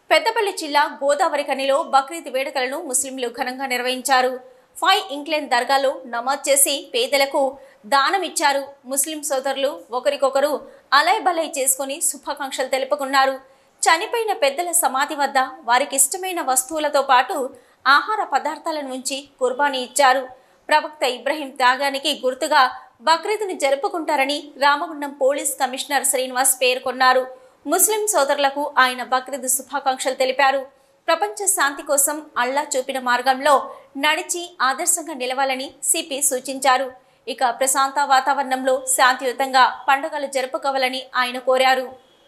పెద్దపల్లి జిల్లా గోదావరి ఖనిలో బక్రీద్ వేడుకలను ముస్లింలు ఘనంగా నిర్వహించారు. 5 ఇంక్లైన్ దర్గాలో నమాజ్ చేసి పేదలకు దానం ఇచ్చారు. ముస్లిం సోదరులు ఒకరికొకరు అలైబలై చేసుకుని శుభాకాంక్షలు తెలుపుకున్నారు. చనిపోయిన పెద్దల సమాధి వద్ద వారికి ఇష్టమైన వస్తువులతో పాటు ఆహార పదార్థాలను ఉంచి కుర్బానీ ఇచ్చారు. ప్రవక్త ఇబ్రహీం త్యాగానికి గుర్తుగా బక్రీద్ను జరుపుకుంటారని రామగుండం పోలీస్ కమిషనర్ శ్రీనివాస్ పేర్కొన్నారు. ముస్లిం సోదరులకు ఆయన బక్రీద్ శుభాకాంక్షలు తెలిపారు. ప్రపంచ శాంతి కోసం అల్లా చూపిన మార్గంలో నడిచి ఆదర్శంగా నిలవాలని సిపి సూచించారు. ఇక ప్రశాంత వాతావరణంలో శాంతియుతంగా పండుగలు జరుపుకోవాలని ఆయన కోరారు.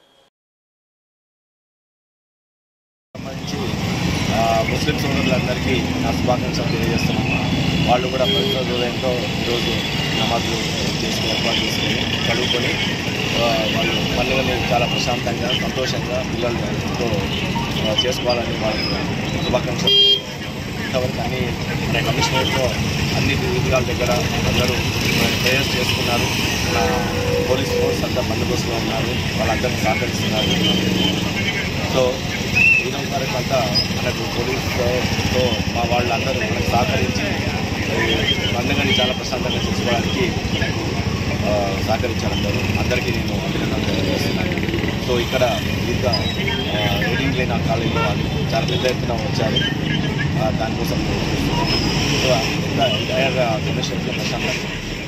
ముస్లిం సోదరులందరికీ నా శుభాకాంక్షలు తెలియజేస్తున్నాము. వాళ్ళు కూడా పవిత్ర హృదయంతో ఈరోజు నమాజులు చేసుకుని ఏర్పాటు చేసుకొని చదువుకొని వాళ్ళు పండుగని చాలా ప్రశాంతంగా సంతోషంగా పిల్లలతో చేసుకోవాలని వాళ్ళకి శుభాకాంక్షలు. ఇంతవరకు అన్ని కమిషనరేట్లో అన్ని విధాల దగ్గర అందరూ ప్రేయర్స్ చేసుకున్నారు. పోలీస్ ఫోర్స్ అంతా బందోబస్తులో ఉన్నారు, వాళ్ళందరికీ సహకరిస్తున్నారు. సో ఈరోజు వరకు అంతా మనకు పోలీసుతో మా వాళ్ళందరూ మనకు సహకరించి పండుగని చాలా ప్రశాంతంగా చేసుకోవడానికి మనకు సహకరించారు. అందరికీ నేను అభినందనలు తెలియజేస్తున్నాను. సో ఇక్కడ ఇంకా రీడింగ్ లేని కాలేజీలో వాళ్ళు చాలా పెద్ద ఎత్తున వచ్చారు. దానికోసం సో ఇంకా ఎంటైర్ కమిషన్కి ప్రశాంతంగా